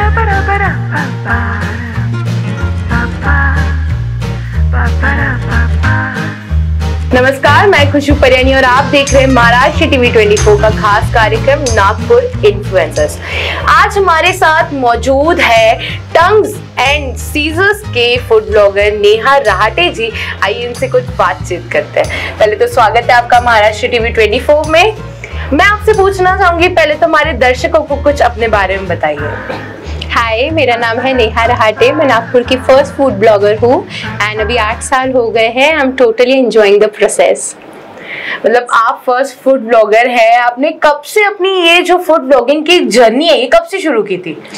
नमस्कार, मैं खुशबू परियानी और आप देख रहे हैं महाराष्ट्र टीवी 24 का खास कार्यक्रम नागपुर इन्फ्लुएंसर्स। आज हमारे साथ मौजूद है टंग्स एंड सीजर्स के फूड ब्लॉगर नेहा रहाटे जी। आइए इनसे कुछ बातचीत करते हैं। पहले तो स्वागत है आपका महाराष्ट्र टीवी 24 में। मैं आपसे पूछना चाहूंगी, पहले तो हमारे दर्शकों को कुछ अपने बारे में बताइए। हाय, मेरा नाम है नेहा रहाटे। मैं नागपुर की फर्स्ट फूड ब्लॉगर हूँ एंड अभी 8 साल हो गए हैं। I am totally enjoying the process. मतलब आप फर्स्ट फूड ब्लॉगर है, आपने कब से अपनी ये जो फूड ब्लॉगिंग की जर्नी है ये कब से शुरू की थी?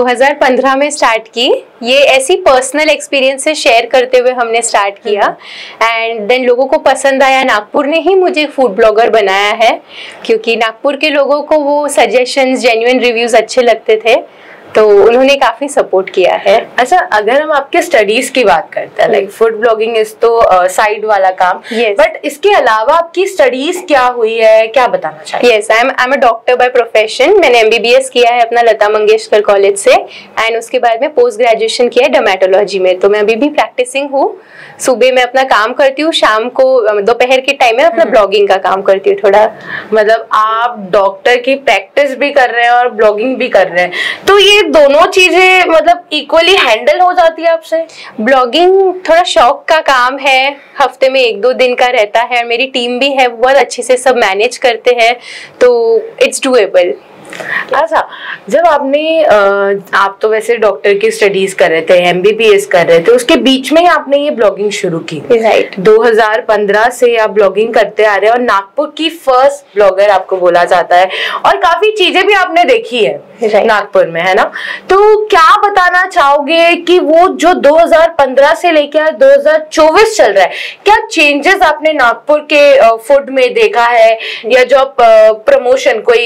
2015 में स्टार्ट की। ये ऐसी पर्सनल एक्सपीरियंस से शेयर करते हुए हमने स्टार्ट किया एंड देन लोगों को पसंद आया। नागपुर ने ही मुझे फूड ब्लॉगर बनाया है क्योंकि नागपुर के लोगों को वो सजेशंस, जेन्युइन रिव्यूज अच्छे लगते थे, तो उन्होंने काफी सपोर्ट किया है। अच्छा, अगर हम आपके स्टडीज की बात करते हैं, लाइक फूड ब्लॉगिंग इज तो साइड वाला काम, बट इसके अलावा आपकी स्टडीज क्या हुई है, क्या बताना चाहिए? Yes, I am a doctor by profession. मैंने एमबीबीएस किया है अपना लता मंगेशकर कॉलेज से एंड उसके बाद में पोस्ट ग्रेजुएशन किया है डर्मेटोलॉजी में। तो मैं अभी भी प्रैक्टिसिंग हूँ। सुबह में अपना काम करती हूँ, शाम को दोपहर के टाइम में अपना ब्लॉगिंग का काम करती हूँ थोड़ा। मतलब आप डॉक्टर की प्रैक्टिस भी कर रहे हैं और ब्लॉगिंग भी कर रहे हैं, तो ये दोनों चीजें मतलब इक्वली हैंडल हो जाती है आपसे? ब्लॉगिंग थोड़ा शौक का काम है, हफ्ते में 1-2 दिन का रहता है। मेरी टीम भी है, बहुत अच्छे से सब मैनेज करते हैं, तो इट्स डूएबल। अच्छा, जब आपने आप तो वैसे डॉक्टर की स्टडीज कर रहे थे, एमबीबीएस कर रहे थे, उसके बीच में ही आपने ये ब्लॉगिंग शुरू की। राइट। 2015 से आप ब्लॉगिंग करते आ रहे हैं और नागपुर की फर्स्ट ब्लॉगर आपको बोला जाता है और काफी चीजें भी आपने देखी है नागपुर में, है ना? तो क्या बताना चाहोगे कि वो जो 2015 से लेकर 2024 चल रहा है, क्या चेंजेस आपने नागपुर के फूड में देखा है, या जो आप प्रमोशन कोई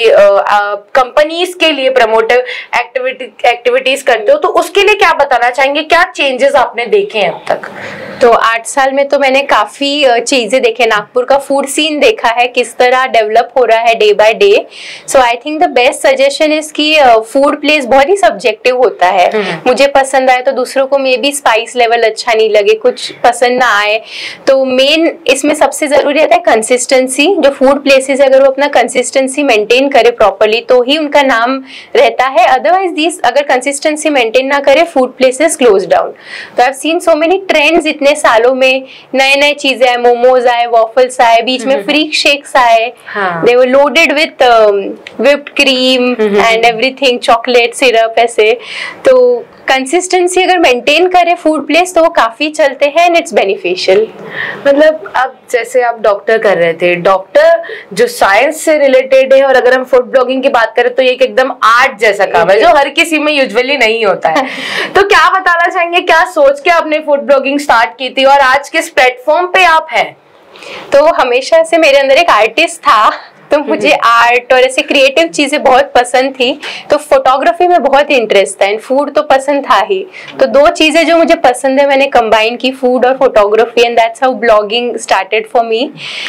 कंपनीज के लिए प्रमोटिव एक्टिविटीज करते हो, तो उसके लिए क्या बताना चाहेंगे? क्या चेंजेस आपने देखे हैं अब तक? तो 8 साल में तो मैंने काफी चीजें देखे। नागपुर का फूड सीन देखा है किस तरह डेवलप हो रहा है day by day. So I think the best suggestion is कि फूड प्लेस बहुत ही सब्जेक्टिव होता है। मुझे पसंद आए तो दूसरों को मे बी स्पाइस लेवल अच्छा नहीं लगे, कुछ पसंद ना आए। तो मेन इसमें सबसे जरूरी रहता है कंसिस्टेंसी। जो फूड प्लेसेस अगर वो अपना कंसिस्टेंसी मेंटेन करे प्रॉपरली तो ही उनका नाम रहता है। अदरवाइज दिस अगर कंसिस्टेंसी मेंटेन ना करे, फूड प्लेसेस क्लोज डाउन। तो I have seen so many trends इतने सालों में। नए चीजें आए, मोमोज आए, वॉफल्स आए, बीच में फ्रीक शेक्स आए। They were loaded with whipped cream and everything, chocolate syrup, ऐसे। तो कंसिस्टेंसी अगर मेंटेन करे फूड प्लेस तो वो काफी चलते हैं एंड इट्स बेनिफिशियल। मतलब अब जैसे आप डॉक्टर कर रहे थे, डॉक्टर जो साइंस से रिलेटेड है, और अगर हम फूड ब्लॉगिंग की बात करें तो ये एकदम आर्ट जैसा काम है जो हर किसी में यूजुअली नहीं होता है। तो क्या बताना चाहेंगे, क्या सोच के आपने फूड ब्लॉगिंग स्टार्ट की थी और आज किस प्लेटफॉर्म पे आप हैं? तो हमेशा से मेरे अंदर एक आर्टिस्ट था, तो मुझे आर्ट और ऐसे क्रिएटिव चीजें बहुत पसंद थी। तो फोटोग्राफी में बहुत इंटरेस्ट था एंड फूड तो पसंद था ही। तो 2 चीजें जो मुझे पसंद है मैंने कंबाइन की, फूड और photography, and that's how blogging started for me.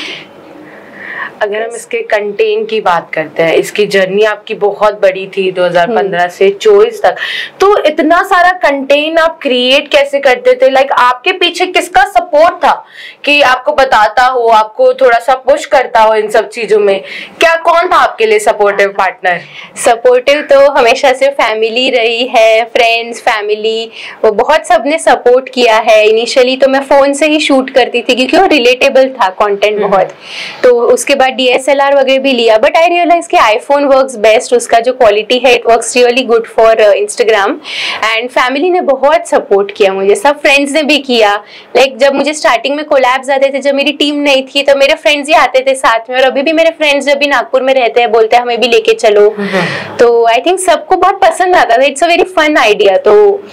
अगर हम इसके कंटेंट की बात करते हैं, इसकी जर्नी आपकी बहुत बड़ी थी 2015 से 24 तक, तो इतना सारा कंटेंट आप क्रिएट कैसे करते थे? लाइक आपके पीछे किसका सपोर्ट था कि आपको बताता हो, आपको थोड़ा सा पुश करता हो इन सब चीजों में? क्या कौन था आपके लिए सपोर्टिव पार्टनर? सपोर्टिव तो हमेशा से फैमिली रही है, फ्रेंड्स, फैमिली, वो बहुत सबने सपोर्ट किया है। इनिशियली तो मैं फोन से ही शूट करती थी क्योंकि वो रिलेटेबल था कंटेंट बहुत। तो उसके बाद DSLR वगैरह भी लिया, बट आई रियलाइज कि आईफोन वर्क्स बेस्ट। उसका जो क्वालिटी है it works really good for Instagram. And family ने बहुत सपोर्ट किया मुझे, सब फ्रेंड्स ने भी किया। लाइक जब मुझे स्टार्टिंग में कोलैब्स आते थे, जब मेरी टीम नहीं थी, तो मेरे फ्रेंड्स ही आते थे साथ में। और अभी भी मेरे फ्रेंड्स जब भी नागपुर में रहते हैं बोलते हैं हमें भी लेके चलो। तो आई थिंक सबको बहुत पसंद आता था। It's a very fun idea. तो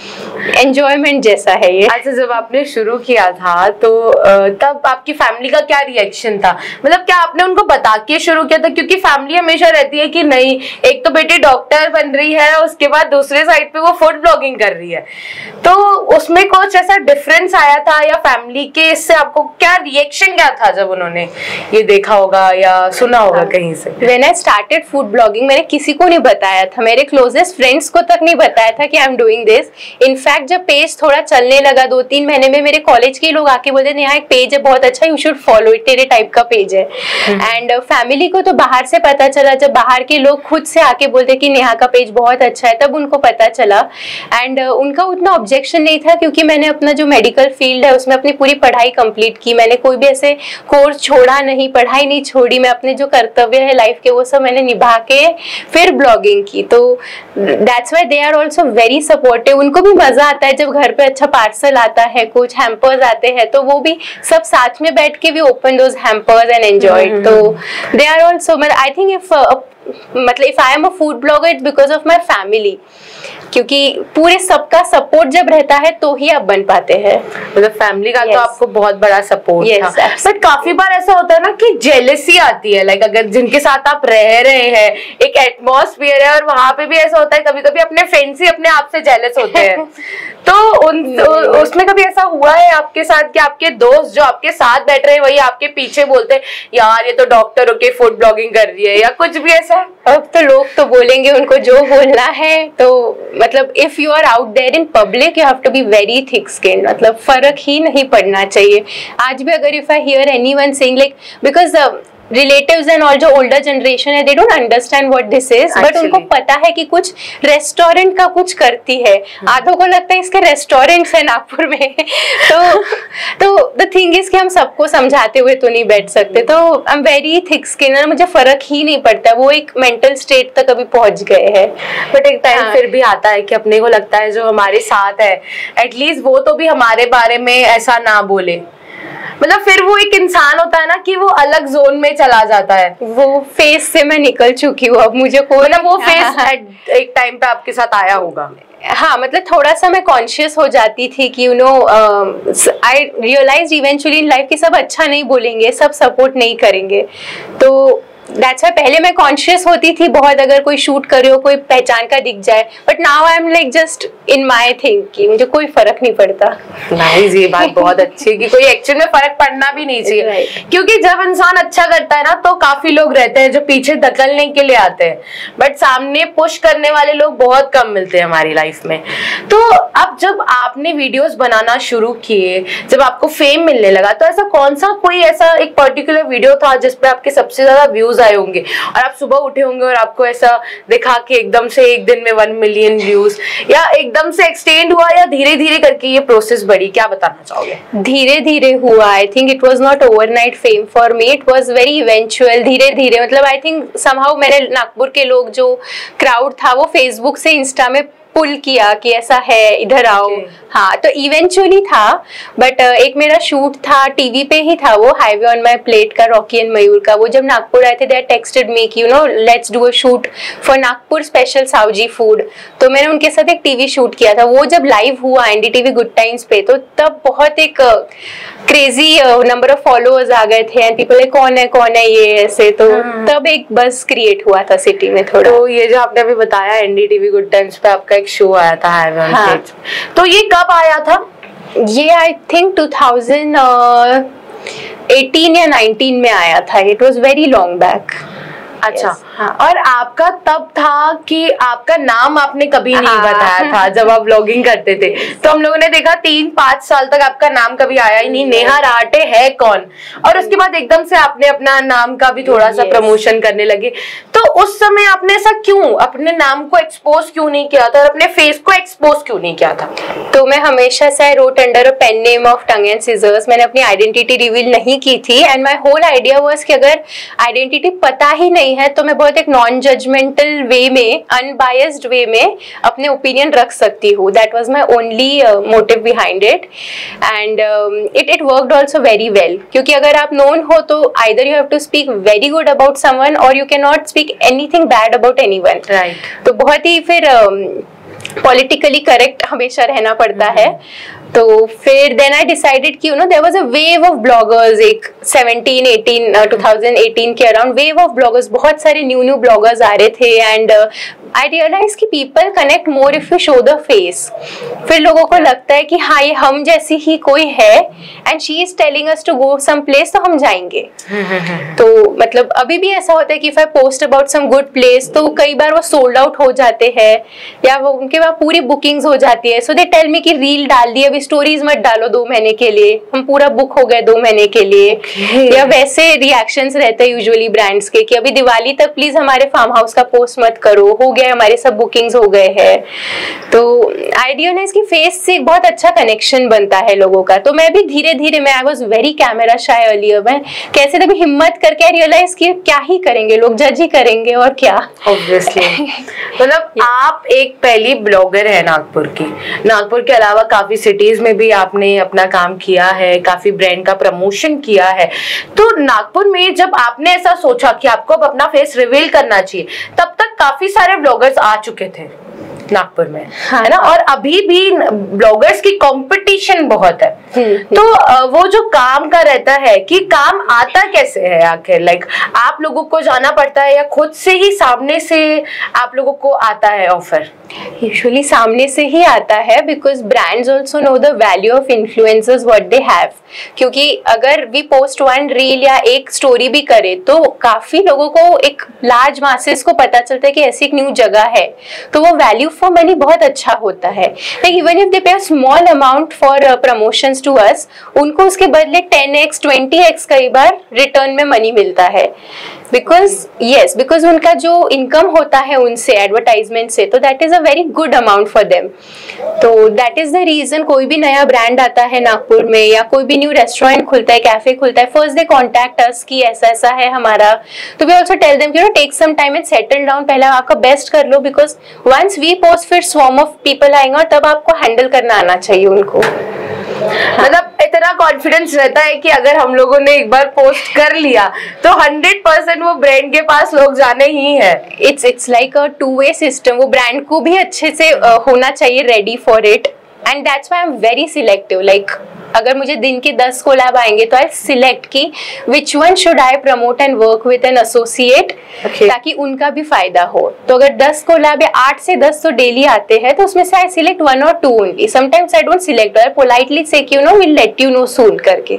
एंजॉयमेंट जैसा है ये। अच्छा, जब आपने शुरू किया था तो तब आपकी फैमिली का क्या रिएक्शन था? मतलब क्या आपने उनको बता के शुरू किया था? क्योंकि फैमिली हमेशा रहती है कि नहीं, एक तो बेटी डॉक्टर बन रही है, उसके बाद दूसरे साइड पे वो फूड ब्लॉगिंग कर रही है, तो उसमें कुछ ऐसा डिफरेंस आया था या फैमिली के इससे आपको क्या रिएक्शन क्या था जब उन्होंने ये देखा होगा या सुना होगा कहीं से? When I started food blogging, मैंने किसी को नहीं बताया था, मेरे क्लोजेस्ट फ्रेंड्स को तक नहीं बताया था कि I am doing this. In fact जब पेज थोड़ा चलने लगा 2-3 महीने में, मेरे कॉलेज के लोग आके बोलते यहाँ एक पेज है बहुत अच्छा, यू शुड फॉलो इट, तेरे टाइप का पेज है। एंड फैमिली को तो बाहर से पता चला, जब बाहर के लोग खुद से आके बोलते कि नेहा का पेज बहुत अच्छा है, तब उनको पता चला। एंड उनका उतना ऑब्जेक्शन नहीं था, क्योंकि मैंने अपना जो मेडिकल फील्ड है उसमें अपनी पूरी पढ़ाई कंप्लीट की, मैंने कोई भी ऐसे कोर्स छोड़ा नहीं, पढ़ाई नहीं छोड़ी, मैं अपने जो कर्तव्य है लाइफ के वो सब मैंने निभा के फिर ब्लॉगिंग की। तो that's why they are also very supportive. उनको भी मजा आता है जब घर पे अच्छा पार्सल आता है, कुछ हैम्पर्स आते हैं, तो वो भी सब साथ में बैठ के भी open those hampers and enjoy. तो they are also, I think if I am a food blogger it's because of my family, क्योंकि पूरे सबका सपोर्ट जब रहता है तो ही आप बन पाते हैं। मतलब फैमिली का तो आपको बहुत बड़ा सपोर्ट था। बट काफी बार ऐसा होता है ना कि जेलसी आती है, लाइक अगर जिनके साथ आप रह रहे हैं, एक एटमॉस्फेयर है, और वहां पे भी ऐसा होता है कभी कभी अपने फ्रेंड्स ही अपने आप से जेलस होते हैं। तो उसमें कभी ऐसा हुआ है आपके साथ कि आपके दोस्त जो आपके साथ बैठ रहे हैं वही आपके पीछे बोलते हैं यार ये तो डॉक्टर होके फूड ब्लॉगिंग कर रही है, या कुछ भी ऐसा? अब तो लोग तो बोलेंगे, उनको जो बोलना है। तो मतलब if you are out there in public you have to be very thick skin, मतलब फर्क ही नहीं पड़ना चाहिए। आज भी अगर if I hear anyone saying like, because relatives and all जो ओल्डर जनरेशन है they don't understand what this is, but उनको पता है कि कुछ रेस्टोरेंट का कुछ करती है। आधों को लगता है इसके रेस्टोरेंट्स है नागपुर में। तो द थिंग इज कि हम सबको समझाते हुए तो नहीं बैठ सकते। तो I am very thick skin, मुझे फर्क ही नहीं पड़ता, वो एक मेंटल स्टेट तक अभी पहुंच गए हैं। बट एक टाइम फिर भी आता है कि अपने को लगता है जो हमारे साथ है एटलीस्ट वो तो भी हमारे बारे में ऐसा ना बोले। मतलब फिर वो एक इंसान होता है ना कि वो अलग जोन में चला जाता है। वो फेस से मैं निकल चुकी हूँ, अब मुझे कोई, मतलब वो फेस एक टाइम पे आपके साथ आया होगा। हाँ, मतलब थोड़ा सा मैं कॉन्शियस हो जाती थी कि you know I realise eventually in life कि सब अच्छा नहीं बोलेंगे, सब सपोर्ट नहीं करेंगे। तो दैट्स व्हाई पहले मैं कॉन्शियस होती थी बहुत, अगर कोई शूट करे हो कोई पहचान का दिख जाए, but now I am like just in my thing कि मुझे कोई फर्क नहीं पड़ता। नाइस, ये बात बहुत अच्छी है कि कोई एक्चुअल में फर्क पड़ना भी नहीं चाहिए। क्योंकि जब इंसान अच्छा करता है ना तो काफी लोग रहते हैं जो पीछे धकेलने के लिए आते हैं, बट सामने पुश करने वाले लोग बहुत कम मिलते हैं हमारी लाइफ में। तो अब जब आपने वीडियोस बनाना शुरू किए, जब आपको फेम मिलने लगा, तो ऐसा कौन सा कोई ऐसा एक पर्टिकुलर वीडियो था जिसपे आपके सबसे ज्यादा व्यूज आए होंगे और आप सुबह उठे होंगे और आपको ऐसा दिखा कि एकदम से एक दिन में 1 मिलियन व्यूज, या एकदम से एक्सटेंड हुआ, या धीरे धीरे करके ये प्रोसेस बढ़ी? क्या बताना चाहोगे? धीरे धीरे हुआ। I think it was not overnight fame for me, it was very eventual. धीरे धीरे, मतलब आई थिंक समहाउ मैंने नागपुर के लोग जो क्राउड था वो फेसबुक से इंस्टा में पुल किया कि ऐसा है, इधर आओ। हाँ, तो इवेंचुअली था। बट एक मेरा शूट था, टीवी पे ही था वो, हाईवे ऑन माई प्लेट का, रॉकी एंड मयूर का। वो जब नागपुर आए थे दे टेक्सटेड मी कि you know let's do a shoot for Nagpur special Saoji food. तो मैंने उनके साथ एक टीवी शूट किया था। वो जब लाइव हुआ एनडीटीवी गुड टाइम्स पे, तो तब बहुत एक क्रेजी नंबर ऑफ फॉलोअर्स आ गए थे एंड पीपल कौन है ये ऐसे। तो तब एक बस क्रिएट हुआ था सिटी में थोड़ा। तो ये जो आपने अभी बताया एनडीटीवी गुड टाइम्स पे आपका शो आया था हाईवे ऑन प्लेट, तो ये कब आया था? ये आई थिंक 2018 या 19 में आया था। It was very long back. अच्छा, हाँ। और आपका तब था कि आपका नाम आपने कभी नहीं बताया था जब आप व्लॉगिंग करते थे। तो हम लोगों ने देखा 3-5 साल तक आपका नाम कभी आया ही नहीं, नेहा राहटे है कौन। और उसके बाद एकदम से आपने अपना नाम का भी थोड़ा सा प्रमोशन करने लगे। तो उस समय आपने ऐसा क्यों अपने नाम को एक्सपोज क्यों नहीं किया था और अपने फेस को एक्सपोज क्यों नहीं किया था? तो मैं हमेशा से wrote under a pen name of Tong and Scissors. मैंने अपनी आइडेंटिटी रिवील नहीं की थी and my whole idea was कि अगर आइडेंटिटी पता ही नहीं है तो मैं बहुत एक नॉन जजमेंटल वे में, अनबायस्ड वे में अपने ओपिनियन रख सकती हूँ। That was my only motive behind it and it worked also very well. क्योंकि अगर आप नोन हो तो either you have to speak very good about someone और you can not speak anything bad about anyone. Right. तो बहुत ही फिर politically correct हमेशा रहना पड़ता है। तो फिर देन आई डिसाइडेड कि there was a wave of bloggers, एक 2018 के अराउंड वेव ऑफ ब्लॉगर्स, बहुत सारे न्यू ब्लॉगर्स आ रहे थे एंड आई रियलाइज कि people connect more if you show the face. फिर लोगों को लगता है कि हाँ ये हम जैसी ही कोई है and she is telling us to go some place, तो हम जाएंगे। तो मतलब अभी भी ऐसा होता है कि if I post about some good place तो कई बार वो सोल्ड आउट हो जाते हैं या वो उनके वहाँ पूरी बुकिंग्स हो जाती है। सो दे टेल मी कि रील डाल दी, अभी स्टोरीज मत डालो 2 महीने के लिए, हम पूरा बुक हो गए 2 महीने के लिए। या वैसे रिएक्शंस रहते हैं यूजुअली ब्रांड्स के कि अभी दिवाली तक प्लीज हमारे फार्म हाउस का पोस्ट मत करो, हो गया हमारे सब बुकिंग्स हो गए हैं। तो आइडिया है इसकी फेस से बहुत अच्छा कनेक्शन बनता है लोगों का। तो मैं भी धीरे धीरे, मैं I was very camera shy earlier, मैं कैसे तभी हिम्मत करके रियलाइज कि क्या ही करेंगे लोग, जज ही करेंगे और क्या। ऑब्वियसली मतलब आप एक पहली ब्लॉगर है नागपुर की। नागपुर के अलावा काफी सिटीज में भी आपने अपना काम किया है, काफी ब्रांड का प्रमोशन किया है। तो नागपुर में जब आपने ऐसा सोचा कि आपको अब अपना फेस रिवील करना चाहिए, तब तक काफी सारे ब्लॉगर्स आ चुके थे नागपुर में, है ना, और अभी भी ब्लॉगर्स की कंपटीशन बहुत है। तो वो जो काम का रहता है कि काम आता कैसे है आखिर, लाइक आप लोगों को जाना पड़ता है या खुद से ही सामने से आप लोगों को आता है ऑफर? यूजुअली सामने से ही आता है because brands also know the value of influencers what they have. क्योंकि अगर वी पोस्ट 1 रील या एक स्टोरी भी करे तो काफी लोगों को, एक लार्ज मासेस को पता चलता है कि ऐसी एक न्यू जगह है, तो वो वैल्यू फॉर मनी बहुत अच्छा होता है। Like even if they pay a small amount for promotions to us, उनको उसके बदले 10x 20x कई बार रिटर्न में मनी मिलता है। बिकॉज उनका जो इनकम होता है उनसे एडवर्टाइजमेंट से, तो that is a very good amount for them. तो दैट इज द रीजन कोई भी नया ब्रांड आता है नागपुर में या कोई भी न्यू रेस्टोरेंट खुलता है, कैफे खुलता है, फर्स्ट दे कॉन्टैक्ट अस कि ऐसा ऐसा है हमारा। तो we also tell them take some time and settle down, पहले आपका बेस्ट कर लो, बिकॉज वंस वी पोस्ट फिर स्वॉर्म ऑफ पीपल आएंगे और तब आपको हैंडल करना आना चाहिए उनको। मतलब इतना कॉन्फिडेंस रहता है कि अगर हम लोगों ने एक बार पोस्ट कर लिया तो 100% वो ब्रांड के पास लोग जाने ही है। It's like a 2-way system. वो ब्रांड को भी अच्छे से होना चाहिए ready for it, and that's why I am very selective. Like अगर मुझे दिन के 10 कोलैब आएंगे तो आई सिलेक्ट की which one should I promote and work with an associate, ताकि उनका भी फायदा हो। तो अगर 10 कोलैब या 8 से 10 तो डेली आते हैं, तो उसमें से I select 1 or 2 only. Sometimes I don't select, I politely say कि will let you know soon करके।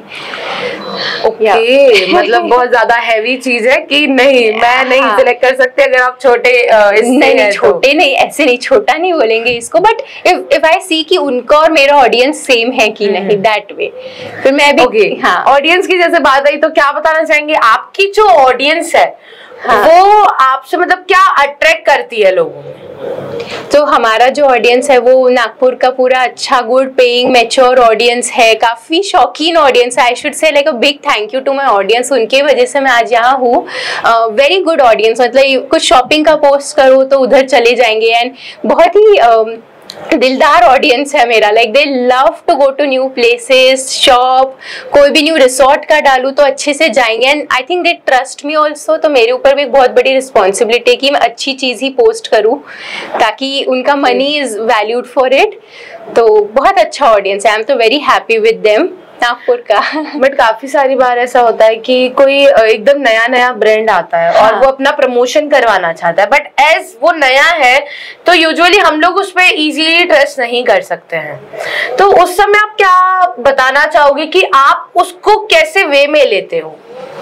ओके मतलब बहुत ज्यादा हैवी चीज है कि नहीं मैं नहीं सिलेक्ट कर सकते अगर आप छोटे नहीं छोटे नहीं, ऐसे नहीं, छोटा नहीं बोलेंगे इसको, बट इफ आई सी कि उनका और मेरा ऑडियंस सेम है कि नहीं, दैट वे फिर मैं भी। हाँ, ऑडियंस की जैसे बात आई तो क्या बताना चाहेंगे, आपकी जो ऑडियंस है वो आपसे मतलब क्या अट्रैक्ट करती है लोगों में? तो हमारा जो ऑडियंस है वो नागपुर का पूरा अच्छा गुड पेइंग मैच्योर ऑडियंस है, काफी शौकीन ऑडियंस है। I should say like a big thank you to my audience, उनके वजह से मैं आज यहाँ हूँ। वेरी गुड ऑडियंस, मतलब कुछ शॉपिंग का पोस्ट करो तो उधर चले जाएंगे, एंड बहुत ही दिलदार ऑडियंस है मेरा। Like they love to go to new places, shop, कोई भी न्यू रिसोर्ट का डालूं तो अच्छे से जाएंगे, and I think they trust me also. तो मेरे ऊपर भी एक बहुत बड़ी रिस्पॉन्सिबिलिटी है कि मैं अच्छी चीज ही पोस्ट करूं ताकि उनका money is valued for it. तो बहुत अच्छा ऑडियंस है, आई एम तो very happy with them Nagpur का। बट काफी सारी बार ऐसा होता है कि कोई एकदम नया नया ब्रांड आता है और वो अपना प्रमोशन करवाना चाहता है, बट एज वो नया है तो यूजुअली हम लोग उस पर इजीली ट्रस्ट नहीं कर सकते हैं। तो उस समय आप क्या बताना चाहोगे कि आप उसको कैसे वे में लेते हो?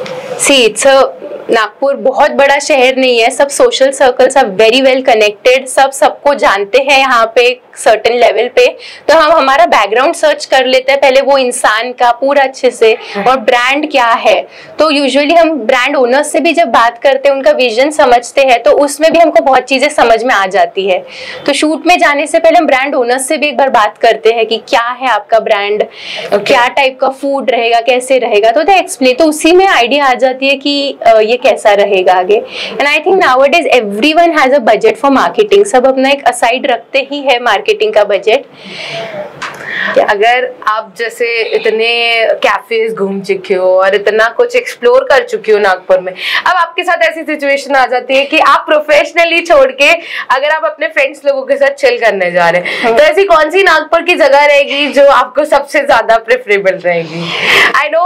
नागपुर बहुत बड़ा शहर नहीं है, सब social circles are very well connected, सब सबको जानते हैं यहाँ पे सर्टेन लेवल पे। तो हम हमारा बैकग्राउंड सर्च कर लेते हैं पहले वो इंसान का पूरा अच्छे से, और ब्रांड क्या है। तो यूजुअली हम ब्रांड ओनर्स से भी जब बात करते हैं, उनका विजन समझते हैं, तो उसमें भी हमको बहुत चीजें समझ में आ जाती है। तो शूट में जाने से पहले हम ब्रांड ओनर्स से भी एक बार बात करते हैं कि क्या है आपका ब्रांड, क्या टाइप का फूड रहेगा, कैसे रहेगा, तो दे एक्सप्लेन। तो उसी में आइडिया आ जाती है कि ये कैसा रहेगा आगे। And I think nowadays everyone has a budget for marketing, सब अपना एक असाइड रखते ही है मार्केटिंग का बजट। अगर आप जैसे इतने कैफेज घूम चुके हो और इतना कुछ एक्सप्लोर कर चुकी हो नागपुर में, अब आपके साथ ऐसी सिचुएशन आ जाती है कि आप प्रोफेशनली छोड़ के अगर आप अपने फ्रेंड्स लोगों के साथ चिल करने जा रहे हैं, तो ऐसी कौन सी नागपुर की जगह रहेगी जो आपको सबसे ज्यादा प्रेफरेबल रहेगी? आई नो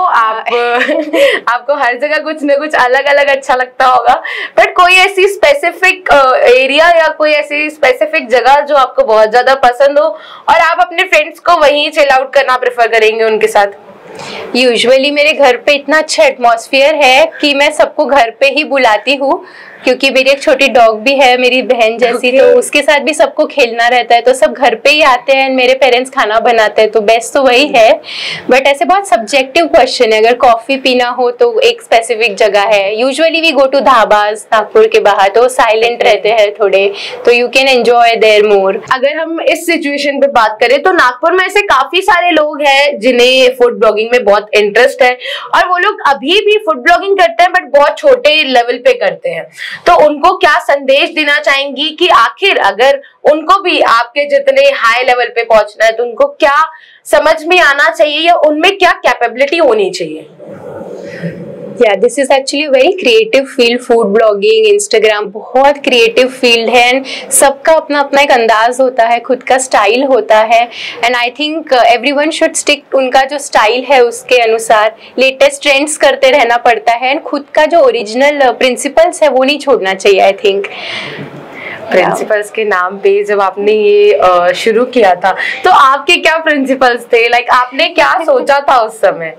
आपको हर जगह कुछ ना कुछ अलग अलग अच्छा लगता होगा, बट कोई ऐसी स्पेसिफिक एरिया या कोई ऐसी स्पेसिफिक जगह जो आपको बहुत ज्यादा पसंद हो और आप अपने फ्रेंड्स को वहीं चिल आउट करना प्रेफर करेंगे उनके साथ? यूजुअली मेरे घर पे इतना अच्छा एटमॉस्फेयर है कि मैं सबको घर पे ही बुलाती हूँ, क्योंकि मेरी एक छोटी डॉग भी है, मेरी बहन जैसी, तो उसके साथ भी सबको खेलना रहता है, तो सब घर पे ही आते हैं। मेरे पेरेंट्स खाना बनाते हैं, तो बेस्ट तो वही है। बट ऐसे बहुत सब्जेक्टिव क्वेश्चन है। अगर कॉफी पीना हो तो एक स्पेसिफिक जगह है। Usually we go to dhabas Nagpur के बाहर, तो साइलेंट रहते हैं थोड़े, तो you can enjoy there more. अगर हम इस सिचुएशन पे बात करें तो नागपुर में ऐसे काफी सारे लोग हैं जिन्हें फूड ब्लॉगिंग में बहुत इंटरेस्ट है, और वो लोग अभी भी फूड ब्लॉगिंग करते हैं, बट बहुत छोटे लेवल पे करते हैं। तो उनको क्या संदेश देना चाहेंगी कि आखिर अगर उनको भी आपके जितने हाई लेवल पे पहुंचना है तो उनको क्या समझ में आना चाहिए या उनमें क्या कैपेबिलिटी होनी चाहिए? Yeah, this is actually a very creative field, food blogging, Instagram बहुत creative field है, and सबका अपना अपना एक अंदाज होता है, खुद का स्टाइल होता है, and I think everyone should stick उनका जो स्टाइल है उसके अनुसार। लेटेस्ट ट्रेंड्स करते रहना पड़ता है, and खुद का जो ओरिजिनल प्रिंसिपल्स है वो नहीं छोड़ना चाहिए। आई थिंक प्रिंसिपल्स के नाम पे जब आपने ये शुरू किया था तो आपके क्या प्रिंसिपल्स थे? लाइक आपने क्या सोचा था उस समय?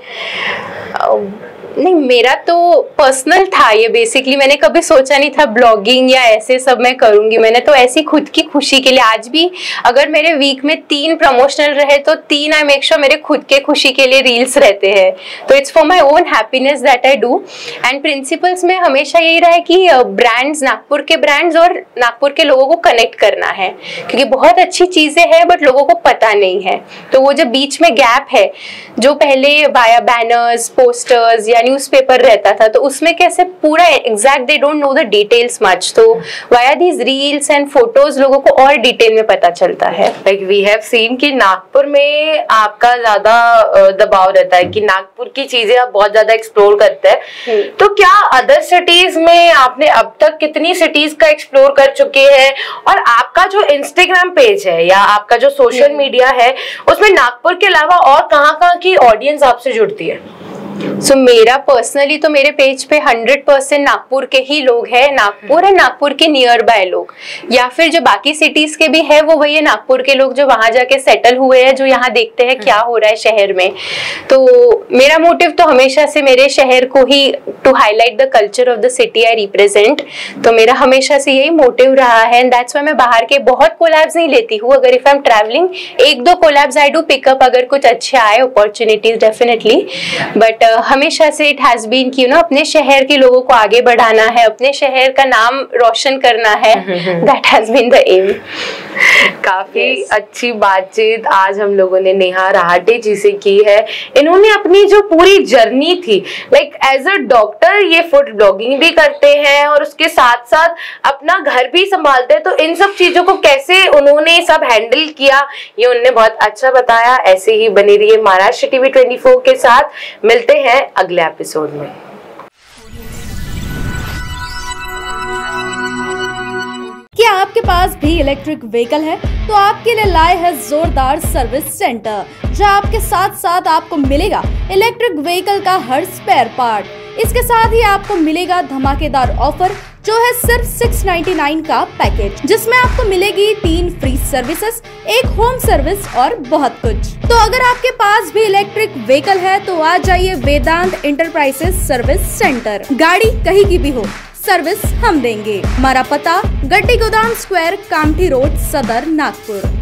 नहीं, मेरा तो पर्सनल था ये। बेसिकली मैंने कभी सोचा नहीं था ब्लॉगिंग या ऐसे सब मैं करूंगी। मैंने तो ऐसी खुद की खुशी के लिए, आज भी अगर मेरे वीक में 3 प्रमोशनल रहे तो 3 आई मेक श्योर मेरे खुद के खुशी के लिए रील्स रहते हैं। तो it's for my own happiness that I do. And principles में हमेशा यही रहा है कि ब्रांड्स, नागपुर के ब्रांड्स और नागपुर के लोगों को कनेक्ट करना है, क्योंकि बहुत अच्छी चीजें हैं बट लोगों को पता नहीं है। तो वो जो बीच में गैप है, जो पहले बाया बैनर्स, पोस्टर्स या न्यूज़पेपर रहता था, तो उसमें कैसे पूरा exact they don't know the details much, तो via these reels and photos लोगों को और डिटेल में पता चलता है। लाइक वी हैव सीन कि नागपुर में आपका ज्यादा दबाव रहता है कि नागपुर की चीजें आप बहुत ज्यादा एक्सप्लोर करते हैं। तो क्या अदर सिटीज में आपने अब तक कितनी सिटीज का एक्सप्लोर कर चुके हैं, और आपका जो इंस्टाग्राम पेज है या आपका जो सोशल मीडिया है उसमें नागपुर के अलावा और कहाँ की ऑडियंस आपसे जुड़ती है? सो मेरा पर्सनली तो मेरे पेज पे 100% नागपुर के ही लोग हैं, नागपुर और नागपुर के नियर बाय लोग, या फिर जो बाकी सिटीज के भी है वो वही है नागपुर के लोग जो वहां जाके सेटल हुए हैं, जो यहाँ देखते हैं क्या हो रहा है शहर में। तो मेरा मोटिव तो हमेशा से मेरे शहर को ही, to highlight the culture of the city I represent, तो मेरा हमेशा से यही मोटिव रहा है। एंड दैट्स वाई मैं बाहर के बहुत कोलैब्स नहीं लेती हूँ। अगर if I am travelling 1-2 collabs I do pick up, अगर कुछ अच्छे आए अपॉर्चुनिटीज डेफिनेटली, बट हमेशा से इट हैज बीन कि अपने शहर के लोगों को आगे बढ़ाना है, अपने शहर का नाम रोशन करना है, that has been the aim. काफी अच्छी बातचीत आज हम लोगों ने नेहा राहाटे जी से की है। इन्होंने अपनी जो पूरी जर्नी थी, लाइक एज अ डॉक्टर ये फूड ब्लॉगिंग भी करते हैं और उसके साथ साथ अपना घर भी संभालते हैं, तो इन सब चीजों को कैसे उन्होंने सब हैंडल किया ये उन्होंने बहुत अच्छा बताया। ऐसे ही बने रहिए महाराष्ट्र टीवी 24 के साथ। मिलते हैं अगले एपिसोड में। क्या आपके पास भी इलेक्ट्रिक व्हीकल है? तो आपके लिए लाए है जोरदार सर्विस सेंटर, जहां आपके साथ साथ आपको मिलेगा इलेक्ट्रिक व्हीकल का हर स्पेयर पार्ट। इसके साथ ही आपको मिलेगा धमाकेदार ऑफर, जो है सिर्फ 699 का पैकेज, जिसमें आपको मिलेगी 3 फ्री सर्विसेज, 1 होम सर्विस और बहुत कुछ। तो अगर आपके पास भी इलेक्ट्रिक व्हीकल है तो आ जाइए वेदांत इंटरप्राइजेस सर्विस सेंटर। गाड़ी कहीं की भी हो, सर्विस हम देंगे। हमारा पता गड्डी गोदाम स्क्वायर, कामठी रोड, सदर, नागपुर।